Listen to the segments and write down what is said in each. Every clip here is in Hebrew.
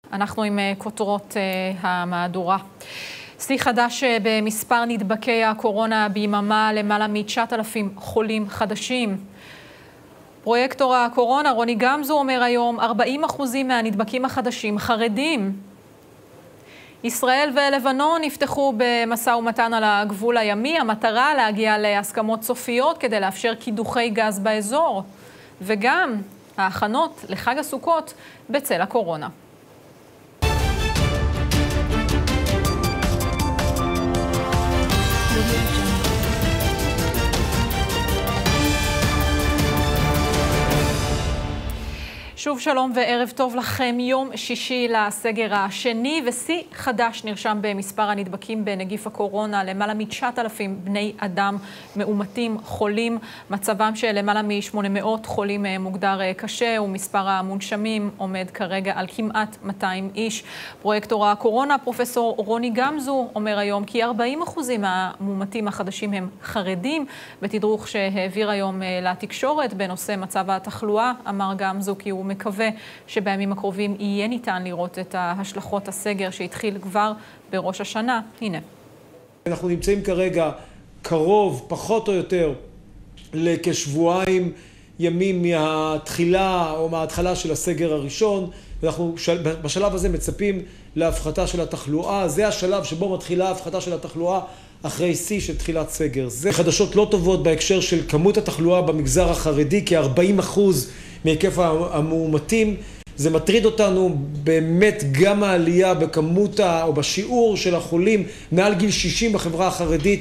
אנחנו עם כותרות המהדורה. שיא חדש במספר נדבקי הקורונה ביממה, למעלה מ-9,000 חולים חדשים. פרויקטור הקורונה רוני גמזו אומר היום 40% מהנדבקים החדשים חרדים. ישראל ולבנון נפתחו במשא ומתן על הגבול הימי, המטרה להגיע להסכמות סופיות כדי לאפשר קידוחי גז באזור, וגם ההכנות לחג הסוכות בצל הקורונה. שוב שלום וערב טוב לכם. יום שישי לסגר השני ושיא חדש נרשם במספר הנדבקים בנגיף הקורונה. למעלה מ-9,000 בני אדם מאומתים חולים. מצבם של למעלה מ-800 חולים מוגדר קשה, ומספר המונשמים עומד כרגע על כמעט 200 איש. פרויקטור הקורונה פרופסור רוני גמזו אומר היום כי 40% מהמאומתים החדשים הם חרדים. בתדרוך שהעביר היום לתקשורת בנושא מצב התחלואה, אמר גמזו כי הוא מקווה שבימים הקרובים יהיה ניתן לראות את ההשלכות הסגר שהתחיל כבר בראש השנה. הנה. אנחנו נמצאים כרגע קרוב, פחות או יותר, לכשבועיים ימים מהתחילה או מההתחלה של הסגר הראשון. ואנחנו בשלב הזה מצפים להפחתה של התחלואה. זה השלב שבו מתחילה ההפחתה של התחלואה אחרי שיא של תחילת סגר. זה חדשות לא טובות בהקשר של כמות התחלואה במגזר החרדי, כ-40% מהיקף המאומתים. זה מטריד אותנו באמת גם העלייה בכמות או בשיעור של החולים מעל גיל 60 בחברה החרדית.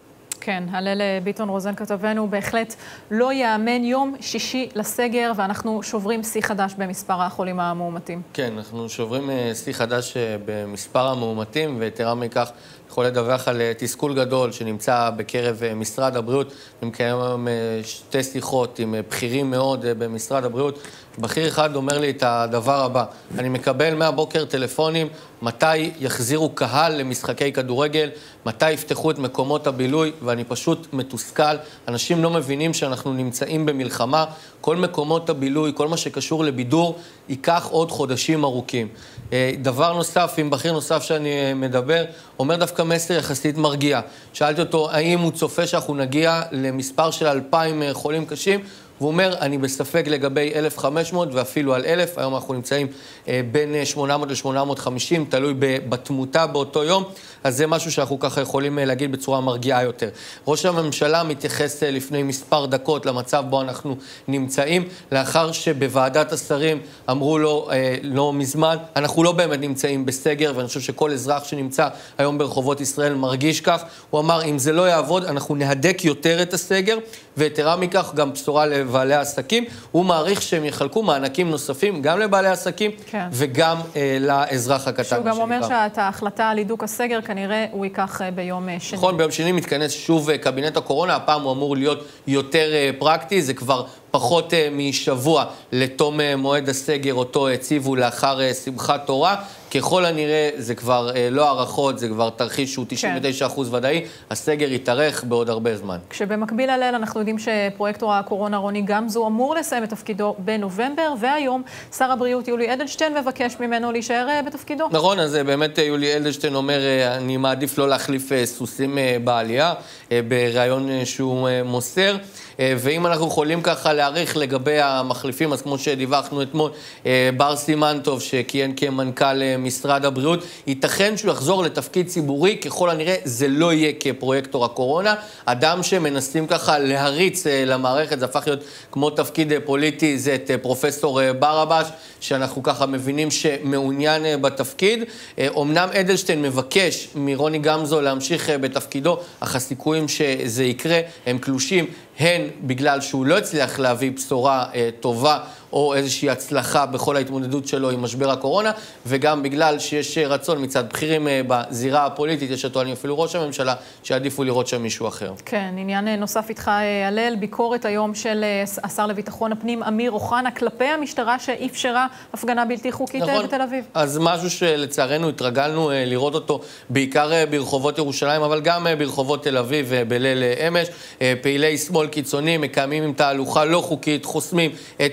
כן, הלל ביטון רוזן כתבנו, בהחלט לא יאמן יום שישי לסגר, ואנחנו שוברים שיא חדש במספר החולים המאומתים. כן, אנחנו שוברים שיא חדש במספר המאומתים, ויתרה מכך יכול לדווח על תסכול גדול שנמצא בקרב משרד הבריאות. אני מקיים היום שתי שיחות עם בכירים מאוד במשרד הבריאות. בכיר אחד אומר לי את הדבר הבא: אני מקבל מהבוקר טלפונים מתי יחזירו קהל למשחקי כדורגל, מתי יפתחו את מקומות הבילוי, ואני פשוט מתוסכל. אנשים לא מבינים שאנחנו נמצאים במלחמה. כל מקומות הבילוי, כל מה שקשור לבידור, ייקח עוד חודשים ארוכים. דבר נוסף, עם בכיר נוסף שאני מדבר, אומר דווקא מסר יחסית מרגיע. שאלתי אותו האם הוא צופה שאנחנו נגיע למספר של 2,000 חולים קשים, והוא אומר, אני בספק לגבי 1,500 ואפילו על 1,000. היום אנחנו נמצאים בין 800 ל-850, תלוי בתמותה באותו יום. אז זה משהו שאנחנו ככה יכולים להגיד בצורה מרגיעה יותר. ראש הממשלה מתייחס לפני מספר דקות למצב בו אנחנו נמצאים, לאחר שבוועדת השרים אמרו לו לא מזמן, אנחנו לא באמת נמצאים בסגר, ואני חושב שכל אזרח שנמצא היום ברחובות ישראל מרגיש כך. הוא אמר, אם זה לא יעבוד, אנחנו נהדק יותר את הסגר, ויתרה מכך גם בשורה לבעלי העסקים. הוא מעריך שהם יחלקו מענקים נוספים גם לבעלי העסקים, כן, וגם לאזרח הקטן. שהוא גם אומר שאת ההחלטה על הידוק הסגר כנראה הוא ייקח ביום שני. נכון, ביום שני מתכנס שוב קבינט הקורונה, הפעם הוא אמור להיות יותר פרקטי. זה כבר פחות משבוע לתום מועד הסגר אותו הציבו לאחר שמחת תורה. ככל הנראה זה כבר לא הערכות, זה כבר תרחיש שהוא 99% ודאי, הסגר יתארך בעוד הרבה זמן. כשבמקביל הלל אנחנו יודעים שפרויקטור הקורונה רוני גמזו אמור לסיים את תפקידו בנובמבר, והיום שר הבריאות יולי אדלשטיין מבקש ממנו להישאר בתפקידו. נכון, אז באמת יולי אדלשטיין אומר, אני מעדיף לא להחליף סוסים בעלייה, בריאיון שהוא מוסר. ואם אנחנו יכולים ככה להעריך לגבי המחליפים, אז כמו שדיווחנו אתמול, בר סימנטוב שכיהן כמנכ"ל משרד הבריאות, ייתכן שהוא יחזור לתפקיד ציבורי, ככל הנראה זה לא יהיה כפרויקטור הקורונה. אדם שמנסים ככה להריץ למערכת, זה הפך להיות כמו תפקיד פוליטי, זה את פרופסור ברבש, שאנחנו ככה מבינים שמעוניין בתפקיד. אמנם אדלשטיין מבקש מרוני גמזו להמשיך בתפקידו, אך הסיכויים שזה יקרה הם קלושים, הן בגלל שהוא לא הצליח להביא בשורה טובה או איזושהי הצלחה בכל ההתמודדות שלו עם משבר הקורונה, וגם בגלל שיש רצון מצד בכירים בזירה הפוליטית, יש שטוענים אפילו ראש הממשלה, שעדיפו לראות שם מישהו אחר. כן, עניין נוסף איתך הלל, ביקורת היום של השר לביטחון הפנים אמיר אוחנה כלפי המשטרה שאפשרה הפגנה בלתי חוקית בתל אביב. אז משהו שלצערנו התרגלנו לראות אותו בעיקר ברחובות ירושלים, אבל גם ברחובות תל אביב בליל אמש. פעילי שמאל קיצוני מקיימים עם תהלוכה לא חוקית, חוסמים את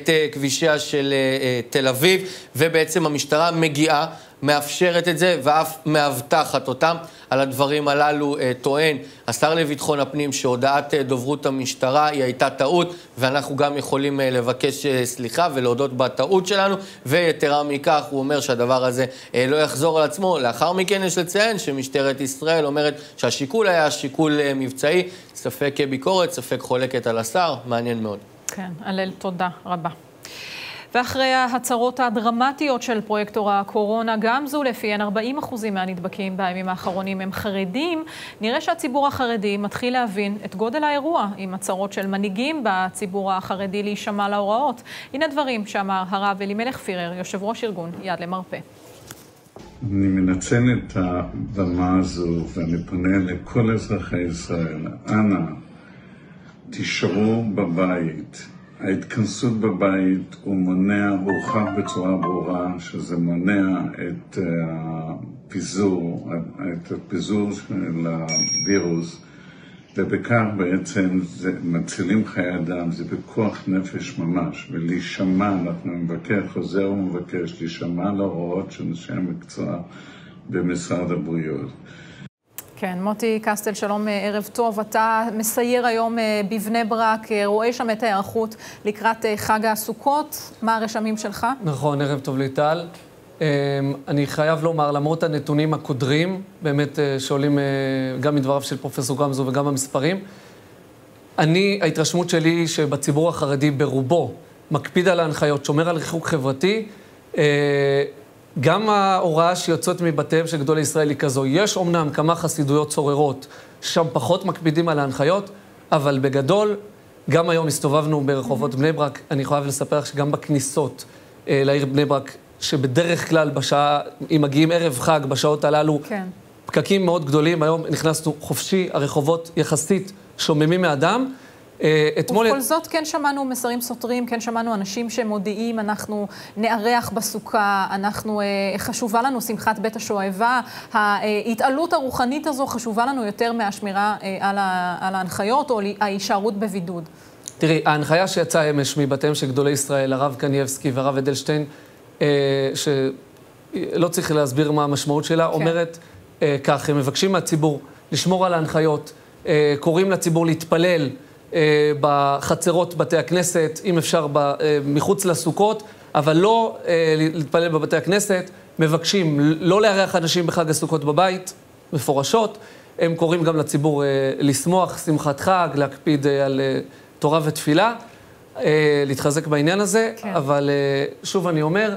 בכבישיה של תל אביב, ובעצם המשטרה מגיעה, מאפשרת את זה, ואף מאבטחת אותם. על הדברים הללו טוען השר לביטחון הפנים שהודעת דוברות המשטרה היא הייתה טעות, ואנחנו גם יכולים לבקש סליחה ולהודות בטעות שלנו, ויתרה מכך הוא אומר שהדבר הזה לא יחזור על עצמו. לאחר מכן יש לציין שמשטרת ישראל אומרת שהשיקול היה שיקול מבצעי, ספק ביקורת, ספק חולקת על השר, מעניין מאוד. כן, הלל, תודה רבה. ואחרי ההצהרות הדרמטיות של פרויקטור הקורונה, גם זו לפיהן 40% מהנדבקים בימים האחרונים הם חרדים, נראה שהציבור החרדי מתחיל להבין את גודל האירוע עם הצהרות של מנהיגים בציבור החרדי להישמע להוראות. הנה דברים שאמר הרב אלימלך פירר, יושב ראש ארגון יד למרפא. אני מנצל את הבמה הזו ואני פונה לכל אזרחי ישראל. אנא, תישארו בבית. ההתכנסות בבית הוא מונע, הוכח בצורה ברורה שזה מונע את הפיזור של הווירוס, ובכך בעצם זה מצילים חיי אדם, זה בכוח נפש ממש, ולהישמע, אנחנו חוזר ומבקש להישמע להוראות של אנשי המקצוע במשרד הבריאות. כן, מוטי קסטל, שלום, ערב טוב. אתה מסייר היום בבני ברק, רואה שם את ההיערכות לקראת חג הסוכות. מה הרשמים שלך? נכון, ערב טוב ליטל. אני חייב לומר, למרות הנתונים הקודרים, באמת שעולים גם מדבריו של פרופסור גמזו וגם המספרים, ההתרשמות שלי היא שבציבור החרדי ברובו מקפיד על ההנחיות, שומר על ריחוק חברתי, גם ההוראה שיוצאות מבתיהם של גדולי ישראל היא כזו. יש אומנם כמה חסידויות צוררות, שם פחות מקפידים על ההנחיות, אבל בגדול, גם היום הסתובבנו ברחובות בני ברק, אני חייב לספר לך שגם בכניסות לעיר בני ברק, שבדרך כלל בשעה, אם מגיעים ערב חג, בשעות הללו, כן. פקקים מאוד גדולים, היום נכנסנו חופשי, הרחובות יחסית שוממים מאדם, ובכל זאת כן שמענו מסרים סותרים, כן שמענו אנשים שמודיעים, אנחנו נארח בסוכה, חשובה לנו שמחת בית השואבה, ההתעלות הרוחנית הזו חשובה לנו יותר מהשמירה על ההנחיות או ההישארות בבידוד. תראי, ההנחיה שיצאה אמש מבתיהם של גדולי ישראל, הרב קנייבסקי והרב אדלשטיין, שלא צריך להסביר מה המשמעות שלה, אומרת כך, הם מבקשים מהציבור לשמור על ההנחיות, קוראים לציבור להתפלל, בחצרות בתי הכנסת, אם אפשר מחוץ לסוכות, אבל לא להתפלל בבתי הכנסת, מבקשים לא לארח אנשים בחג הסוכות בבית, מפורשות, הם קוראים גם לציבור לשמוח, שמחת חג, להקפיד על תורה ותפילה, להתחזק בעניין הזה, כן. אבל שוב אני אומר,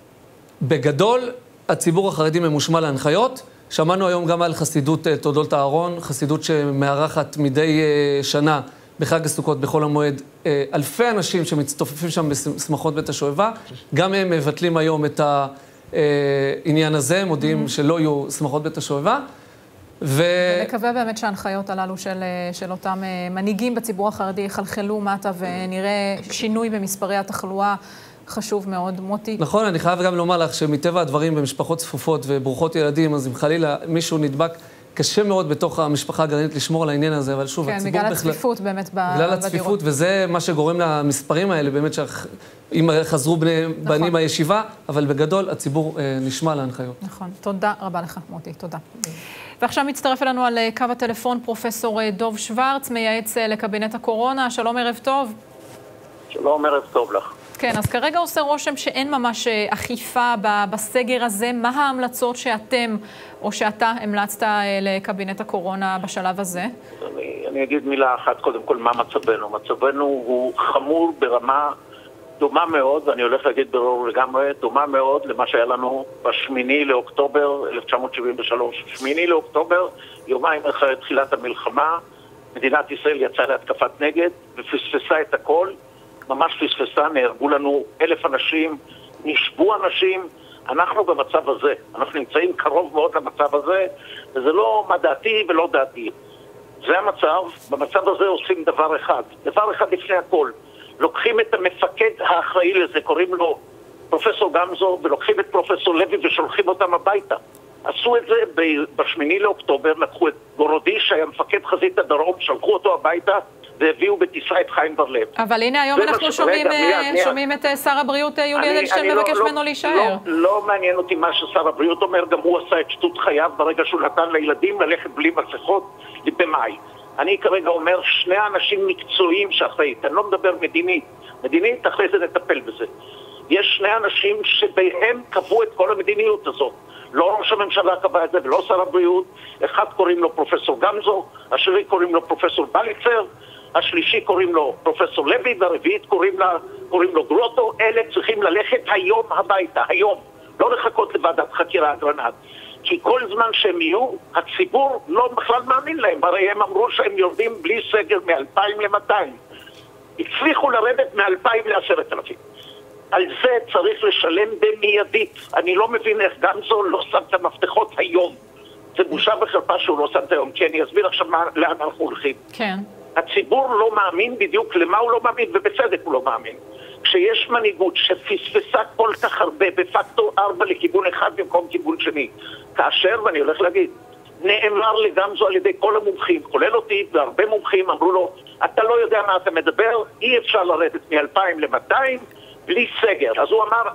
בגדול הציבור החרדי ממושמע להנחיות, שמענו היום גם על חסידות תולדות אהרון, חסידות שמארחת מדי שנה, בחג הסוכות, בחול המועד, אלפי אנשים שמצטופפים שם בשמחות בית השואבה, גם הם מבטלים היום את העניין הזה, מודיעים שלא יהיו שמחות בית השואבה. ונקווה באמת שההנחיות הללו של אותם מנהיגים בציבור החרדי יחלחלו מטה ונראה שינוי במספרי התחלואה. חשוב מאוד, מוטי. נכון, אני חייב גם לומר לך שמטבע הדברים במשפחות צפופות וברוכות ילדים, אז אם חלילה מישהו נדבק, קשה מאוד בתוך המשפחה הגרעינית לשמור על העניין הזה, אבל שוב, הציבור בכלל... כן, בגלל הצפיפות באמת בדירות. בגלל הצפיפות, וזה מה שגורם למספרים האלה, באמת אם חזרו בנים הישיבה, אבל בגדול הציבור נשמע להנחיות. נכון, תודה רבה לך, מוטי, תודה. ועכשיו מצטרף אלינו על קו הטלפון פרופסור דוב שוורץ, מייעץ לקבינט הקורונה. שלום, ערב טוב. שלום, ערב טוב לך. כן, אז כרגע עושה רושם שאין ממש אכיפה בסגר הזה. מה ההמלצות שאתם או שאתה המלצת לקבינט הקורונה בשלב הזה? אני אגיד מילה אחת, קודם כל, מה מצבנו? מצבנו הוא חמור ברמה דומה מאוד, ואני הולך להגיד ברור לגמרי, דומה מאוד למה שהיה לנו ב8 לאוקטובר 1973. 8 לאוקטובר, יומיים אחרי תחילת המלחמה, מדינת ישראל יצאה להתקפת נגד ופספסה את הכל, ממש פספסה, נהרגו לנו 1,000 אנשים, נשבו אנשים, אנחנו במצב הזה, אנחנו נמצאים קרוב מאוד למצב הזה, וזה לא מה דעתי ולא דעתי. זה המצב, במצב הזה עושים דבר אחד לפני הכל, לוקחים את המפקד האחראי לזה, קוראים לו פרופסור גמזו, ולוקחים את פרופסור לוי ושולחים אותם הביתה. עשו את זה ב8 לאוקטובר, לקחו את גורודי שהיה מפקד חזית הדרום, שלחו אותו הביתה והביאו בטיסה את חיים בר-לב. אבל הנה היום אנחנו שומעים את שר הבריאות יולי אדלשטיין מבקש ממנו להישאר. לא מעניין אותי מה ששר הבריאות אומר, גם הוא עשה את שטות חייו ברגע שהוא נתן לילדים ללכת בלי מסכות במאי. אני כרגע אומר שני אנשים מקצועיים שאחראית, אני לא מדבר מדינית, מדינית אחרי זה נטפל בזה. יש שני אנשים שבהם קבעו את כל המדיניות הזאת. לא ראש הממשלה קבע את זה ולא שר הבריאות. אחד קוראים לו פרופסור גמזו, השני קוראים לו פרופסור בליצר, השלישי קוראים לו פרופסור לוי, והרביעית קוראים לו גרוטו. אלה צריכים ללכת היום הביתה, היום. לא לחכות לוועדת חקירה אגרנט. כי כל זמן שהם יהיו, הציבור לא בכלל מאמין להם. הרי הם אמרו שהם יורדים בלי סגר מ-2,000 ל-200. הצליחו לרדת מ-2,000 ל-10,000. על זה צריך לשלם במיידית. אני לא מבין איך גמזו לא שם את המפתחות היום. זה בושה וחרפה שהוא לא שם את היום, כי אני אסביר עכשיו לאן אנחנו הולכים. כן. הציבור לא מאמין בדיוק למה הוא לא מאמין, ובצדק הוא לא מאמין. כשיש מנהיגות שפספסה כל כך הרבה בפקטור 4 לכיוון אחד במקום כיוון שני, כאשר, ואני הולך להגיד, נאמר לגמזו על ידי כל המומחים, כולל אותי והרבה מומחים, אמרו לו, אתה לא יודע מה אתה מדבר, אי אפשר לרדת מ-2,000 ל-200 בלי סגר. אז הוא אמר,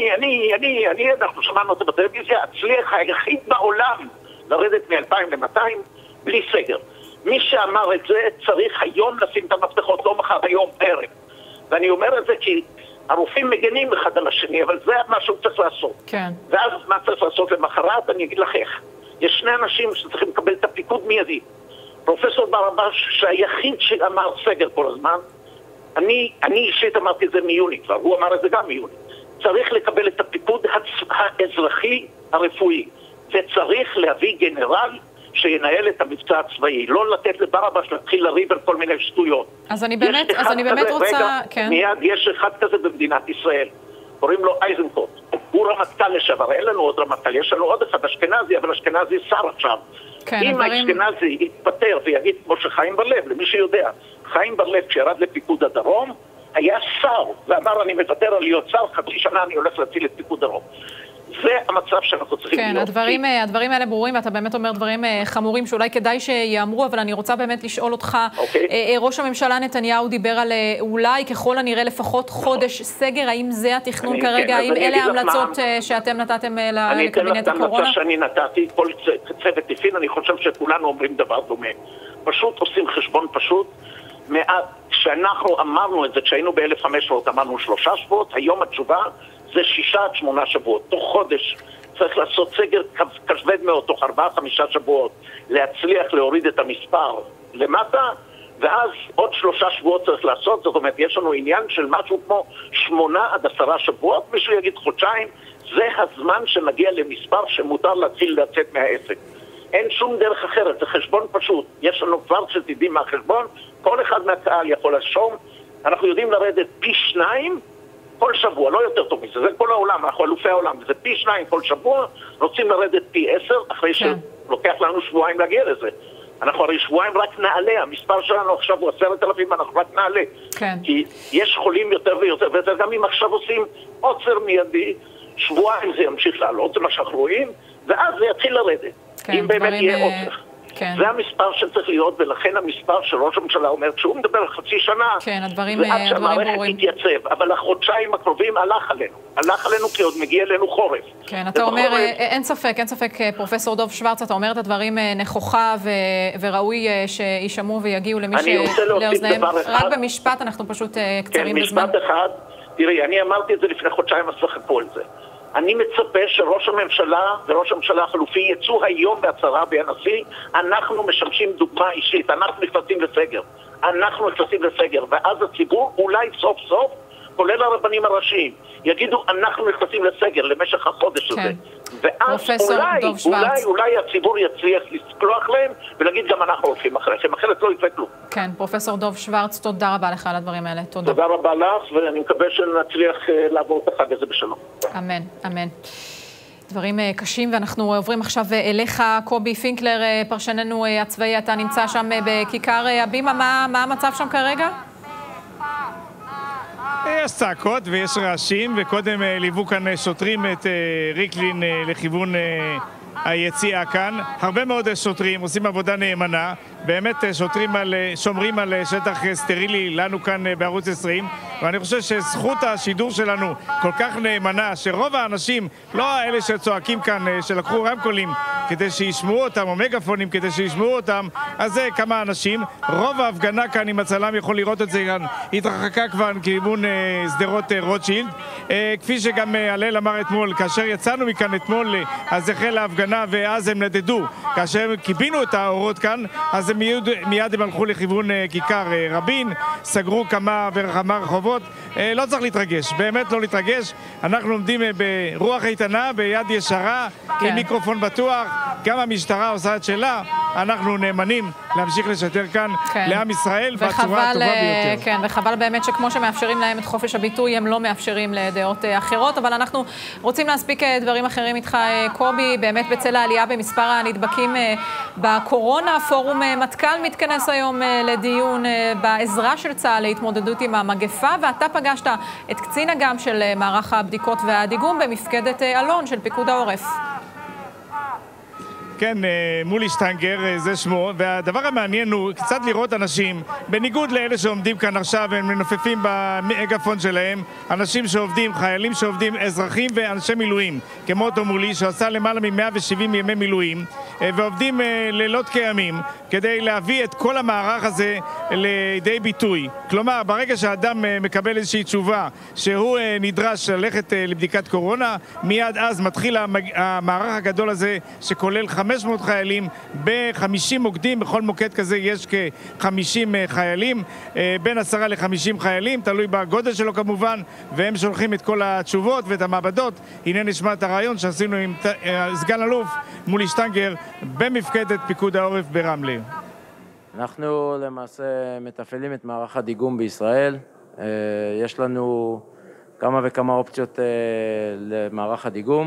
אנחנו שמענו את זה בטלוויזיה, הצליח היחיד בעולם לרדת מ-2,000 ל-200 בלי סגר. מי שאמר את זה צריך היום לשים את המפתחות, לא מחר, היום, ערב. ואני אומר את זה כי הרופאים מגנים אחד על השני, אבל זה מה שהוא צריך לעשות. כן. ואז מה צריך לעשות למחרת? אני אגיד לך איך. יש שני אנשים שצריכים לקבל את הפיקוד מיידי. פרופסור ברבש, שהיחיד שאמר סגר כל הזמן, אני אישית אמרתי את זה מיוני כבר, הוא אמר את זה גם מיוני. צריך לקבל את הפיקוד האזרחי הרפואי, וצריך להביא גנרל שינהל את המבצע הצבאי, לא לתת לברבש להתחיל לריב על כל מיני שטויות. אז אני באמת רוצה... כן. מיד יש אחד כזה במדינת ישראל, קוראים לו אייזנקוט. הוא רמטכ"ל לשעבר, אין לנו עוד רמטכ"ל, יש לנו עוד אחד אשכנזי, אבל אשכנזי שר עכשיו. כן, אם אשכנזי יתפטר ויגיד כמו שחיים בר-לב, למי שיודע, חיים בר-לב כשירד לפיקוד הדרום, היה שר, ואמר אני מוותר על להיות שר, חצי שנה אני הולך להציל את פיקוד דרום. זה המצב שאנחנו צריכים להיות. כן, הדברים האלה ברורים, ואתה באמת אומר דברים חמורים שאולי כדאי שיאמרו, אבל אני רוצה באמת לשאול אותך, ראש הממשלה נתניהו דיבר על אולי ככל הנראה לפחות חודש סגר, האם זה התכנון כרגע, האם אלה ההמלצות שאתם נתתם לקבינט הקורונה? אני אתן לך את ההמלצה שאני נתתי, כל צוות הפעיל, אני חושב שכולנו אומרים דבר דומה. פשוט עושים חשבון פשוט, כשאנחנו אמרנו את זה, כשהיינו ב-1500 אמרנו 3 שבועות, היום התשובה זה 6 עד 8 שבועות. תוך חודש צריך לעשות סגר כבד מאוד, תוך 4-5 שבועות, להצליח להוריד את המספר למטה, ואז עוד 3 שבועות צריך לעשות, זאת אומרת, יש לנו עניין של משהו כמו 8 עד 10 שבועות, מישהו יגיד חודשיים, זה הזמן שנגיע למספר שמותר להתחיל לצאת מהעסק. אין שום דרך אחרת, זה חשבון פשוט. יש לנו כבר שתדעים מהחשבון, כל אחד מהקהל יכול לשום, אנחנו יודעים לרדת פי 2 כל שבוע, לא יותר טוב מזה, זה כל העולם, אנחנו אלופי העולם, זה פי 2 כל שבוע, רוצים לרדת פי 10, אחרי שלוקח לנו שבועיים להגיע לזה. אנחנו הרי שבועיים רק נעלה, המספר שלנו עכשיו הוא 10,000, אנחנו רק נעלה. כן. כי יש חולים יותר ויותר, וגם אם עכשיו עושים עוצר מיידי, שבועיים זה ימשיך לעלות, זה מה שאנחנו רואים, ואז זה יתחיל לרדת. כן, אם באמת יהיה עוצר. כן. זה המספר שצריך להיות, ולכן המספר שראש הממשלה אומר, כשהוא מדבר על חצי שנה, כן, הדברים ועד שהמערכת ברורים. תתייצב, אבל החודשיים הקרובים הלך עלינו כי עוד מגיע אלינו חורף. כן, אתה אומר, אין ספק, פרופסור דוב שוורץ, אתה אומר את הדברים נכוחה וראוי שישמעו ויגיעו למי לאוזניהם. רק במשפט, אנחנו פשוט קצרים בזמן. כן, משפט אחד, תראי, אני אמרתי את זה לפני חודשיים, אז צחקו על זה. אני מצפה שראש הממשלה וראש הממשלה החלופי יצאו היום בהצהרה בנשיא, אנחנו משמשים דוגמה אישית, אנחנו נכנסים לסגר, ואז הציבור אולי סוף סוף, כולל הרבנים הראשיים, יגידו אנחנו נכנסים לסגר למשך החודש הזה. ואז אולי הציבור יצליח לסלוח להם ולהגיד גם אנחנו הולכים אחריכם, אחרת לא יקרה כלום. כן, פרופסור דוב שוורץ, תודה רבה לך על הדברים האלה. תודה רבה לך, ואני מקווה שנצליח לעבור את החג הזה בשלום. אמן, אמן. דברים קשים, ואנחנו עוברים עכשיו אליך, קובי פינקלר, פרשננו הצבאי, אתה נמצא שם בכיכר הבימה, מה המצב שם כרגע? יש צעקות ויש רעשים, וקודם ליוו כאן שוטרים את ריקלין לכיוון היציאה כאן. הרבה מאוד שוטרים עושים עבודה נאמנה, באמת שומרים על שטח סטרילי לנו כאן בערוץ 20, ואני חושב שזכות השידור שלנו כל כך נאמנה, שרוב האנשים, לא האלה שצועקים כאן, שלקחו רמקולים כדי שישמעו אותם, או מגפונים כדי שישמעו אותם, אז זה כמה אנשים. רוב ההפגנה כאן, אם הצלם יכול לראות את זה כאן, התרחקה כבר כיוון סדרות רוטשילד. כפי שגם הלל אמר אתמול, כאשר יצאנו מכאן אתמול, אז החלה ההפגנה ואז הם נדדו. כאשר הם קיבינו את האורות כאן, אז מיד הם הלכו לכיוון כיכר רבין, סגרו כמה וכמה רחובות. לא צריך להתרגש, באמת לא להתרגש. אנחנו עומדים ברוח איתנה, ביד ישרה, עם מיקרופון בטוח. גם המשטרה עושה את שלה, אנחנו נאמנים להמשיך לשדר כאן לעם ישראל בצורה הטובה ביותר. כן, וחבל באמת שכמו שמאפשרים להם את חופש הביטוי, הם לא מאפשרים לדעות אחרות, אבל אנחנו רוצים להספיק דברים אחרים איתך, קובי. באמת בצל העלייה במספר הנדבקים בקורונה, פורום מטכ"ל מתכנס היום לדיון בעזרה של צה"ל להתמודדות עם המגפה, ואתה פגשת את קצין אג"ם של מערך הבדיקות והדיגום במפקדת אלון של פיקוד העורף. כן, מולי שטנגר, זה שמו, והדבר המעניין הוא קצת לראות אנשים, בניגוד לאלה שעומדים כאן עכשיו, הם מנופפים במגפון שלהם, אנשים שעובדים, חיילים שעובדים, אזרחים ואנשי מילואים, כמו אותו מולי, שעשה למעלה מ-170 ימי מילואים, ועובדים לילות כימים, כדי להביא את כל המערך הזה לידי ביטוי. כלומר, ברגע שהאדם מקבל איזושהי תשובה שהוא נדרש ללכת לבדיקת קורונה, מיד אז מתחיל המערך הגדול הזה, שכולל 500 חיילים ב-50 מוקדים, בכל מוקד כזה יש כ-50 חיילים, בין 10 ל-50 חיילים, תלוי בגודל שלו כמובן, והם שולחים את כל התשובות ואת המעבדות. הנה נשמע את הרעיון שעשינו עם סגן אלוף מולי שטנגר במפקדת פיקוד העורף ברמלה. אנחנו למעשה מתפעלים את מערך הדיגום בישראל. יש לנו כמה וכמה אופציות למערך הדיגום,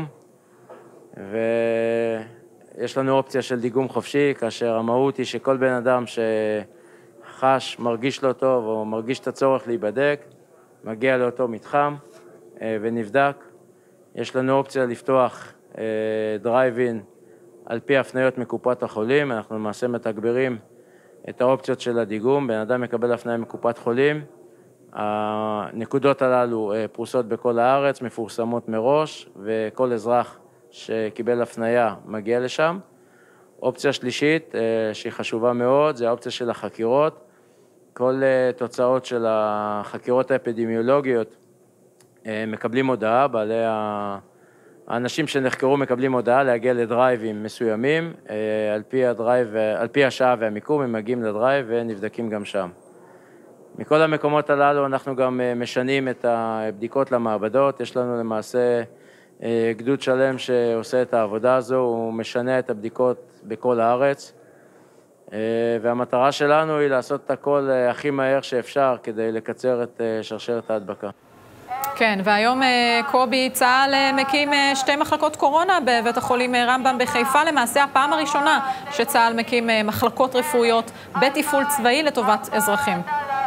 ויש לנו אופציה של דיגום חופשי, כאשר המהות היא שכל בן אדם שחש, מרגיש לא טוב או מרגיש את הצורך להיבדק, מגיע לאותו מתחם ונבדק. יש לנו אופציה לפתוח דרייב-אין על פי הפניות מקופת החולים. אנחנו למעשה מתגברים את האופציות של הדיגום. בן אדם מקבל הפניה מקופת חולים. הנקודות הללו פרוסות בכל הארץ, מפורסמות מראש, וכל אזרח שקיבל הפניה מגיע לשם. אופציה שלישית שהיא חשובה מאוד, זה האופציה של החקירות. כל תוצאות של החקירות האפידמיולוגיות מקבלים הודעה, האנשים שנחקרו מקבלים הודעה להגיע לדרייבים מסוימים, על פי השעה והמיקום הם מגיעים לדרייב ונבדקים גם שם. מכל המקומות הללו אנחנו גם משנים את הבדיקות למעבדות. יש לנו למעשה גדוד שלם שעושה את העבודה הזו, הוא משנה את הבדיקות בכל הארץ, והמטרה שלנו היא לעשות את הכל הכי מהר שאפשר כדי לקצר את שרשרת ההדבקה. כן, והיום קובי, צה"ל מקים 2 מחלקות קורונה בבית החולים רמב"ם בחיפה, למעשה הפעם הראשונה שצה"ל מקים מחלקות רפואיות בתפעול צבאי לטובת אזרחים.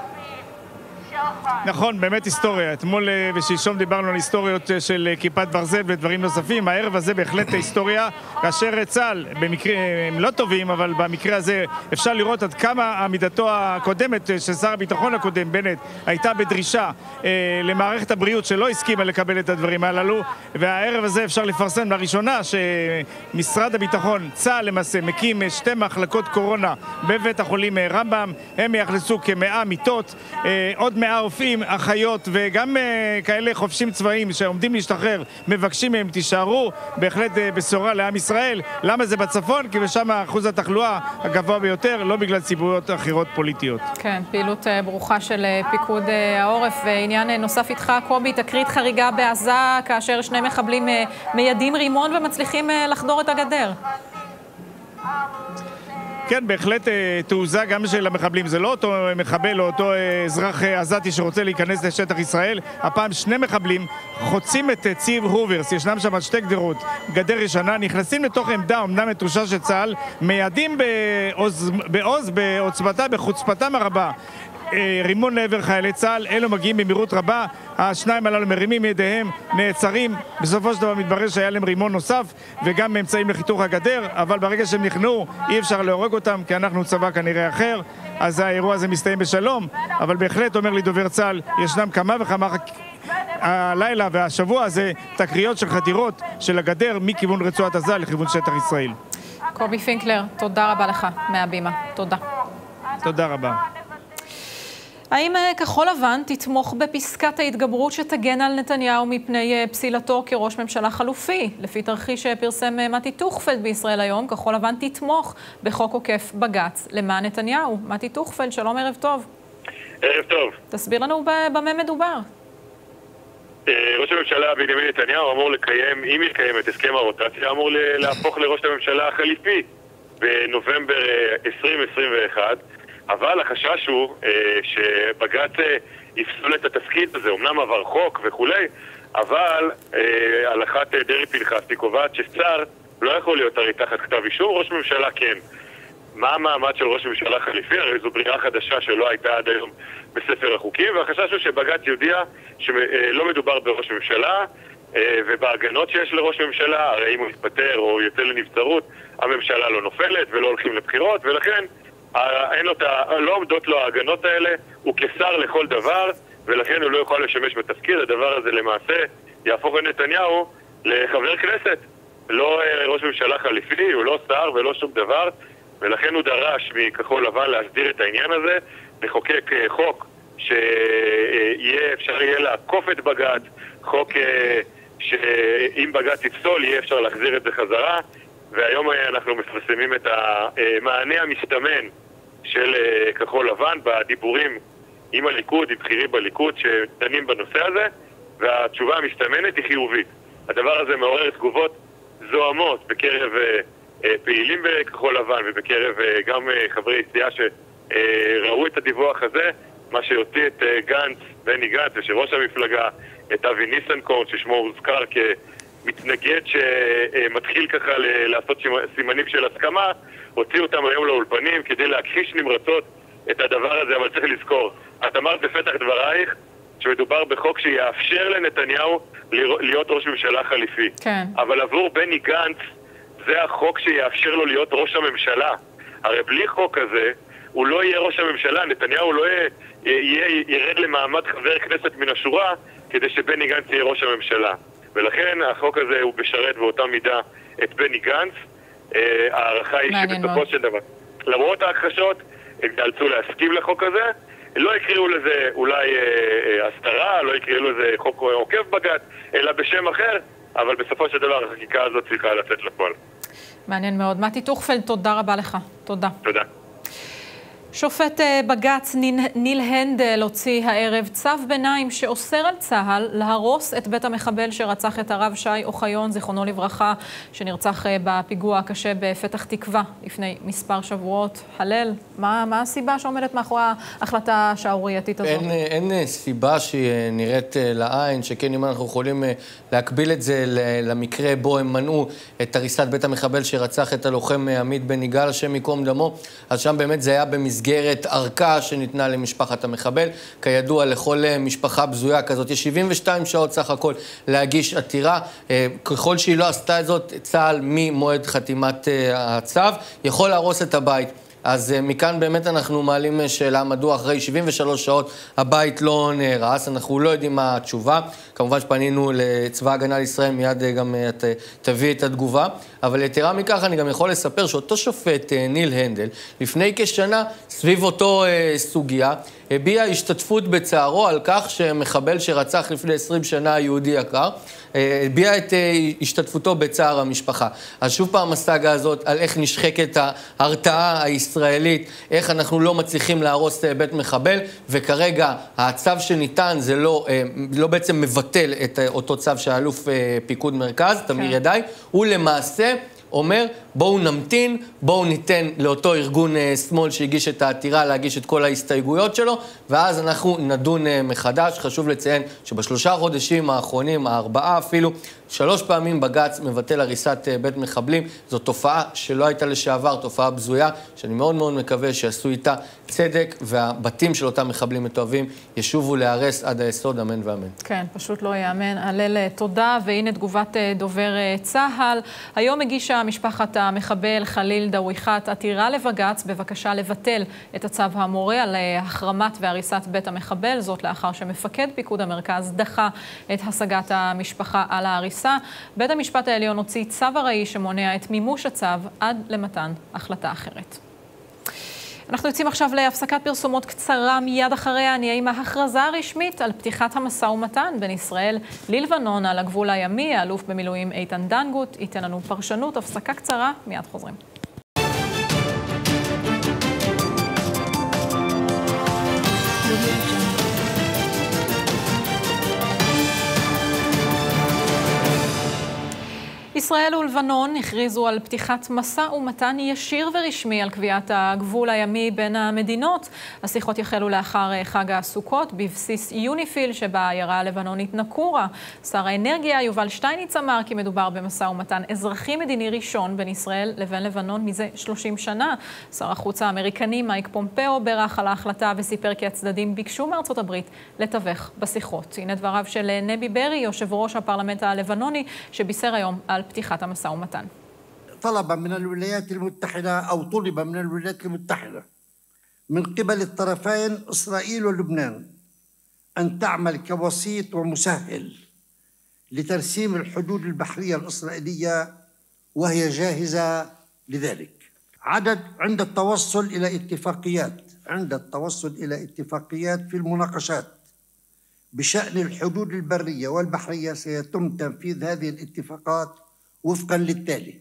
נכון, באמת היסטוריה. אתמול ושלשום דיברנו על היסטוריות של כיפת ברזל ודברים נוספים. הערב הזה בהחלט היסטוריה, כאשר צה"ל, במקרה, הם לא טובים, אבל במקרה הזה אפשר לראות עד כמה עמידתו הקודמת של שר הביטחון הקודם, בנט, הייתה בדרישה למערכת הבריאות שלא הסכימה לקבל את הדברים הללו, והערב הזה אפשר לפרסם לראשונה שמשרד הביטחון, צה"ל למעשה, מקים 2 מחלקות קורונה בבית החולים רמב"ם. הם יאכלסו כ100 מיטות, עוד 100 רופאים, אחיות וגם כאלה חופשים צבאיים שעומדים להשתחרר, מבקשים מהם תישארו. בהחלט בשורה לעם ישראל. למה זה בצפון? כי בשם אחוז התחלואה הגבוה ביותר, לא בגלל ציבוריות אחרות פוליטיות. כן, פעילות ברוכה של פיקוד העורף. ועניין נוסף איתך, קובי, תקרית חריגה בעזה כאשר 2 מחבלים מיידים רימון ומצליחים לחדור את הגדר. כן, בהחלט תעוזה גם של המחבלים. זה לא אותו מחבל או אותו אזרח עזתי שרוצה להיכנס לשטח ישראל. הפעם 2 מחבלים חוצים את ציר הוברס. ישנם שם 2 גדרות, גדר ישנה, נכנסים לתוך עמדה אמנם נטושה של צה"ל, מיידים בעוז, בעוצמתה, בחוצפתם הרבה רימון לעבר חיילי צה"ל, אלו מגיעים במהירות רבה, השניים הללו מרימים ידיהם, נעצרים, בסופו של דבר מתברר שהיה להם רימון נוסף וגם אמצעים לחיתוך הגדר, אבל ברגע שהם נכנעו אי אפשר להורג אותם כי אנחנו צבא כנראה אחר, אז האירוע הזה מסתיים בשלום, אבל בהחלט אומר לי דובר צה"ל, ישנם כמה וכמה הלילה והשבוע הזה תקריות של חדירות של הגדר מכיוון רצועת עזה לכיוון שטח ישראל. קובי פינקלר, תודה רבה לך מהבימה. תודה. תודה רבה. האם כחול לבן תתמוך בפסקת ההתגברות שתגן על נתניהו מפני פסילתו כראש ממשלה חלופי? לפי תרחיש שפרסם מתי טוכפלד בישראל היום, כחול לבן תתמוך בחוק עוקף בג"ץ למען נתניהו. מתי טוכפלד, שלום, ערב טוב. ערב טוב. תסביר לנו במה מדובר. ראש הממשלה בנימין נתניהו אמור לקיים, אם יקיים את הסכם הרוטציה, אמור להפוך לראש הממשלה החליפי בנובמבר 2021, אבל החשש הוא שבג"ץ יפסול את התפקיד הזה, אמנם עבר חוק וכולי, אבל הלכת דרעי פנחסי קובעת ששר לא יכול להיות הרי תחת כתב אישום, ראש ממשלה כן. מה המעמד של ראש ממשלה חליפי? הרי זו ברירה חדשה שלא הייתה עד היום בספר החוקים, והחשש הוא שבג"ץ יודיע שלא מדובר בראש ממשלה, ובהגנות שיש לראש ממשלה, הרי אם הוא יתפטר או יוצא לנבצרות, הממשלה לא נופלת ולא הולכים לבחירות, ולכן לא עומדות לו ההגנות האלה, הוא כשר לכל דבר, ולכן הוא לא יכול לשמש בתפקיד. הדבר הזה למעשה יהפוך את נתניהו לחבר כנסת, לא ראש ממשלה חליפי, הוא לא שר ולא שום דבר, ולכן הוא דרש מכחול לבן להסדיר את העניין הזה, לחוקק חוק שאפשר יהיה לעקוף את בג"ץ, חוק שאם בג"ץ יפסול יהיה אפשר להחזיר את זה חזרה, והיום אנחנו מפרסמים את המענה המסתמן של כחול לבן בדיבורים עם הליכוד, עם בכירים בליכוד שדנים בנושא הזה, והתשובה המסתמנת היא חיובית. הדבר הזה מעורר תגובות זוהמות בקרב פעילים בכחול לבן ובקרב גם חברי סיעה שראו את הדיווח הזה, מה שיוציא את גנץ, בני גנץ, יושב-ראש המפלגה, את אבי ניסנקורן, ששמו הוזכר כמתנגד שמתחיל ככה לעשות סימנים של הסכמה, הוציאו אותם היום לאולפנים כדי להכחיש נמרצות את הדבר הזה, אבל צריך לזכור, את אמרת בפתח דברייך שמדובר בחוק שיאפשר לנתניהו להיות ראש ממשלה חליפי. כן. אבל עבור בני גנץ זה החוק שיאפשר לו להיות ראש הממשלה. הרי בלי חוק הזה הוא לא יהיה ראש הממשלה, נתניהו לא ירד למעמד חבר כנסת מן השורה כדי שבני גנץ יהיה ראש הממשלה. ולכן החוק הזה הוא משרת באותה מידה את בני גנץ. הערכה היא שבסופו של דבר, למרות ההכחשות, הם יאלצו להסכים לחוק הזה, לא יקראו לזה אולי הסתרה, לא יקראו לזה חוק עוקף בג"ץ, אלא בשם אחר, אבל בסופו של דבר החקיקה הזאת צריכה לצאת לפועל. מעניין מאוד. מתי טוכפלד, תודה רבה לך. תודה. תודה. שופט בג"ץ ניל הנדל הוציא הערב צו ביניים שאוסר על צה"ל להרוס את בית המחבל שרצח את הרב שי אוחיון, זיכרונו לברכה, שנרצח בפיגוע הקשה בפתח תקווה לפני מספר שבועות. הלל, מה הסיבה שעומדת מאחורי ההחלטה השערורייתית הזאת? אין סיבה שהיא נראית לעין, שכן אם אנחנו יכולים להקביל את זה למקרה בו הם מנעו את הריסת בית המחבל שרצח את הלוחם עמית בן יגאל, השם ייקום דמו, אז שם באמת זה היה במסגרת ארכה שניתנה למשפחת המחבל. כידוע לכל משפחה בזויה כזאת, יש 72 שעות סך הכל להגיש עתירה. ככל שהיא לא עשתה זאת, צה"ל ממועד חתימת הצו יכול להרוס את הבית. אז מכאן באמת אנחנו מעלים שאלה מדוע אחרי 73 שעות הבית לא נהרס, אנחנו לא יודעים מה התשובה. כמובן שפנינו לצבא הגנה לישראל, מיד גם תביא את התגובה. אבל יתרה מכך אני גם יכול לספר שאותו שופט ניל הנדל, לפני כשנה סביב אותו סוגיה, הביע השתתפות בצערו על כך שמחבל שרצח לפני 20 שנה יהודי יקר, הביע את השתתפותו בצער המשפחה. אז שוב פעם הסאגה הזאת על איך נשחקת ההרתעה הישראלית, איך אנחנו לא מצליחים להרוס בית מחבל, וכרגע הצו שניתן זה לא בעצם מבטל את אותו צו של אלוף פיקוד מרכז, תמיר ידעי, הוא למעשה אומר בואו נמתין, בואו ניתן לאותו ארגון שמאל שהגיש את העתירה להגיש את כל ההסתייגויות שלו, ואז אנחנו נדון מחדש. חשוב לציין שבשלושה חודשים האחרונים, 4 אפילו, 3 פעמים בג"ץ מבטל הריסת בית מחבלים. זו תופעה שלא הייתה לשעבר, תופעה בזויה, שאני מאוד מאוד מקווה שיעשו איתה צדק, והבתים של אותם מחבלים מתועבים ישובו להיהרס עד היסוד, אמן ואמן. כן, פשוט לא יאמן. הלל, תודה. והנה תגובת דובר צה"ל. היום הגישה משפחת המחבל חליל דוויחת עתירה לבג"ץ בבקשה לבטל את הצו המורה על החרמת והריסת בית המחבל, זאת לאחר שמפקד פיקוד המרכז דחה את השגת המשפחה על ההריסה. בית המשפט העליון הוציא צו ארעי שמונע את מימוש הצו עד למתן החלטה אחרת. אנחנו יוצאים עכשיו להפסקת פרסומות קצרה, מיד אחריה נהיה עם ההכרזה הרשמית על פתיחת המשא ומתן בין ישראל ללבנון על הגבול הימי. האלוף במילואים איתן דנגוט ייתן לנו פרשנות. הפסקה קצרה, מיד חוזרים. ישראל ולבנון הכריזו על פתיחת משא ומתן ישיר ורשמי על קביעת הגבול הימי בין המדינות. השיחות יחלו לאחר חג הסוכות בבסיס יוניפיל שבעיירה הלבנונית נקורה. שר האנרגיה יובל שטייניץ אמר כי מדובר במשא ומתן אזרחי מדיני ראשון בין ישראל לבין לבנון מזה 30 שנה. שר החוץ האמריקני מייק פומפאו בירך על ההחלטה וסיפר כי הצדדים ביקשו מארצות הברית לתווך בשיחות. הנה דבריו של נבי ברי, יושב ראש הפרלמנט הלבנוני, שבישר היום על פתיחת המשא ומתן. طلب من الولايات المتحدة أو طلب من الولايات المتحدة من قبل الطرفين إسرائيل ولبنان أن تعمل كوسيط ومسهل لترسيم الحدود البحرية الإسرائيلية وهي جاهزة لذلك. عند التوصل إلى اتفاقيات في المناقشات بشأن الحدود البرية والبحرية سيتم تنفيذ هذه الاتفاقات وفقا للتالي: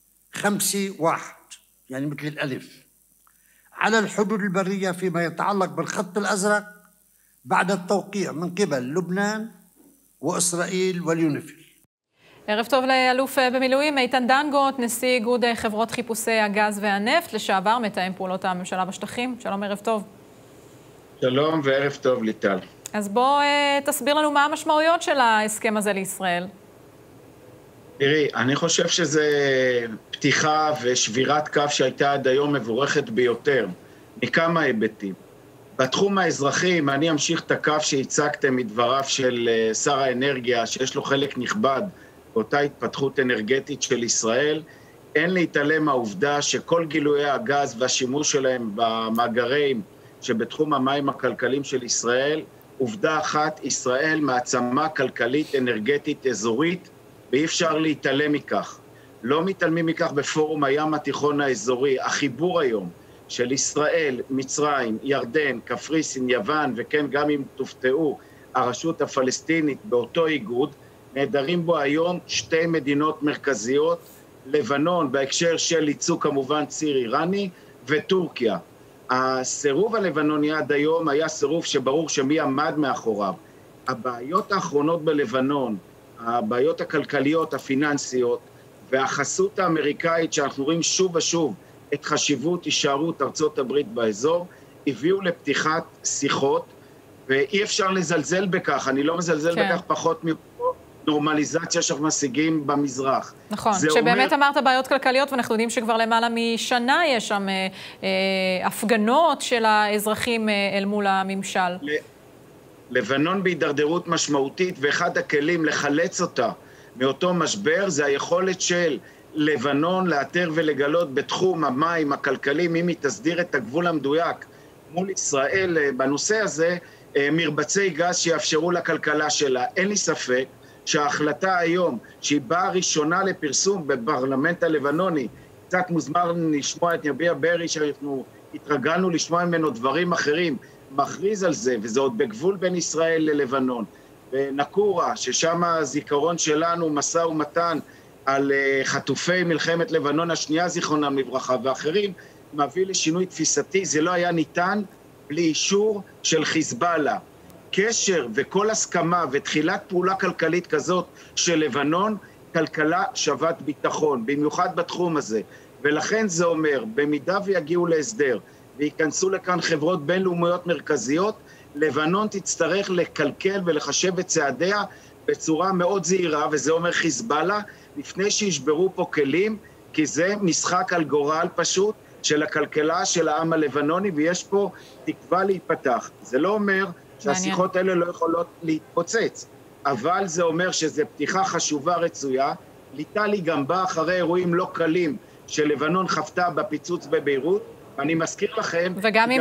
5-1 يعني مثل الألف على الحدود البرية فيما يتعلق بالخط الأزرق بعد التوقيع من قبل لبنان وإسرائيل واليونيفيل. ערב טוב לאלוף במילואים איתן דנגוט, נשיא איגוד חברות חיפושי הגז והנפט, לשעבר מתאם פעולות הממשלה בשטחים. שלום, ערב טוב. שלום וערב טוב ליטל. אז בוא תסביר לנו מה המשמעויות של ההסכם הזה לישראל. תראי, אני חושב שזה פתיחה ושבירת קו שהייתה עד היום מבורכת ביותר, מכמה היבטים. בתחום האזרחי, אם אני אמשיך את הקו שהצגתם מדבריו של שר האנרגיה, שיש לו חלק נכבד באותה התפתחות אנרגטית של ישראל, אין להתעלם מהעובדה שכל גילויי הגז והשימוש שלהם במאגרים שבתחום המים הכלכליים של ישראל, עובדה אחת, ישראל מעצמה כלכלית אנרגטית אזורית, ואי אפשר להתעלם מכך. לא מתעלמים מכך בפורום הים התיכון האזורי. החיבור היום של ישראל, מצרים, ירדן, קפריסין, יוון, וכן גם אם תופתעו, הרשות הפלסטינית באותו איגוד, נהדרים בו היום 2 מדינות מרכזיות, לבנון בהקשר של ייצוא כמובן ציר איראני, וטורקיה. הסירוב הלבנוני עד היום היה סירוב שברור שמי עמד מאחוריו. הבעיות האחרונות בלבנון, הבעיות הכלכליות, הפיננסיות, והחסות האמריקאית שאנחנו רואים שוב ושוב את חשיבות הישארות ארצות הברית באזור, הביאו לפתיחת שיחות, ואי אפשר לזלזל בכך, אני לא מזלזל בכך פחות נורמליזציה שאנחנו משיגים במזרח. נכון, שבאמת אמרת בעיות כלכליות, ואנחנו יודעים שכבר למעלה משנה יש שם הפגנות של האזרחים אל מול הממשל. לבנון בהידרדרות משמעותית, ואחד הכלים לחלץ אותה מאותו משבר, זה היכולת של לבנון לאתר ולגלות בתחום המים הכלכליים, אם היא תסדיר את הגבול המדויק מול ישראל בנושא הזה, מרבצי גז שיאפשרו לכלכלה שלה. אין לי ספק שההחלטה היום, שהיא באה ראשונה לפרסום בפרלמנט הלבנוני, קצת מוזמן לשמוע את נבי ברי, שאנחנו התרגלנו לשמוע ממנו דברים אחרים, מכריז על זה, וזה עוד בגבול בין ישראל ללבנון. ונקורה, ששם הזיכרון שלנו, משא ומתן על חטופי מלחמת לבנון השנייה, זיכרונם לברכה, ואחרים, מביא לשינוי תפיסתי. זה לא היה ניתן בלי אישור של חיזבאללה. קשר וכל הסכמה ותחילת פעולה כלכלית כזאת של לבנון, כלכלה שוות ביטחון, במיוחד בתחום הזה. ולכן זה אומר, במידה ויגיעו להסדר וייכנסו לכאן חברות בינלאומיות מרכזיות, לבנון תצטרך לקלקל ולחשב את צעדיה בצורה מאוד זהירה, וזה אומר חיזבאללה, לפני שישברו פה כלים, כי זה משחק על גורל פשוט של הכלכלה של העם הלבנוני, ויש פה תקווה להיפתח. זה לא אומר שהשיחות האלה לא יכולות להתפוצץ, אבל זה אומר שזו פתיחה חשובה רצויה. ליטלי גם בא אחרי אירועים לא קלים שלבנון חפתה בפיצוץ בביירות, אני מזכיר לכם... וגם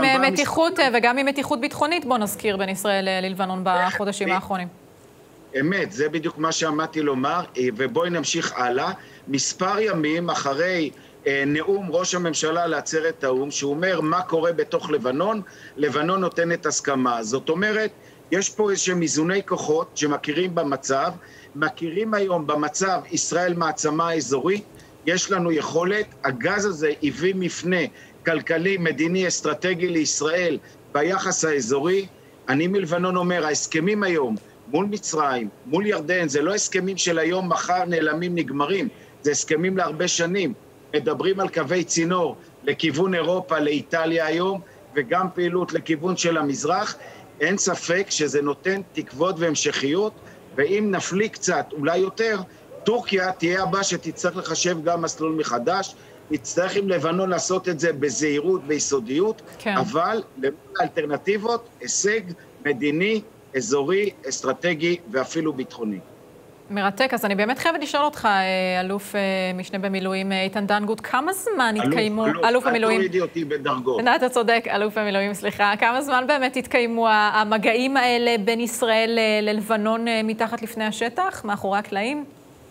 עם מתיחות ביטחונית, בוא נזכיר, בין ישראל ללבנון בחודשים האחרונים. אמת, זה בדיוק מה שעמדתי לומר, ובואי נמשיך הלאה. מספר ימים אחרי נאום ראש הממשלה לעצרת האו"ם, שהוא אומר מה קורה בתוך לבנון, לבנון נותנת הסכמה. זאת אומרת, יש פה איזשהם איזוני כוחות שמכירים במצב, מכירים היום במצב ישראל מעצמה אזורית, יש לנו יכולת, הגז הזה הביא מפנה כלכלי, מדיני, אסטרטגי לישראל ביחס האזורי. אני מלבנון אומר, ההסכמים היום מול מצרים, מול ירדן, זה לא הסכמים של היום, מחר נעלמים, נגמרים, זה הסכמים להרבה שנים. מדברים על קווי צינור לכיוון אירופה, לאיטליה היום, וגם פעילות לכיוון של המזרח. אין ספק שזה נותן תקוות והמשכיות, ואם נפלי קצת, אולי יותר, טורקיה תהיה הבא שתצטרך לחשב גם מסלול מחדש, יצטרך עם לבנון לעשות את זה בזהירות, ביסודיות, כן. אבל לאלטרנטיבות, הישג מדיני, אזורי, אסטרטגי ואפילו ביטחוני. מרתק, אז אני באמת חייבת לשאול אותך, אלוף משנה במילואים איתן דנגוט, כמה זמן התקיימו... אלוף במילואים. אל תורידי אותי בדרגות. אתה צודק, אלוף במילואים, סליחה. כמה זמן באמת התקיימו המגעים האלה בין ישראל ללבנון מתחת לפני השטח, מאחורי הקלעים?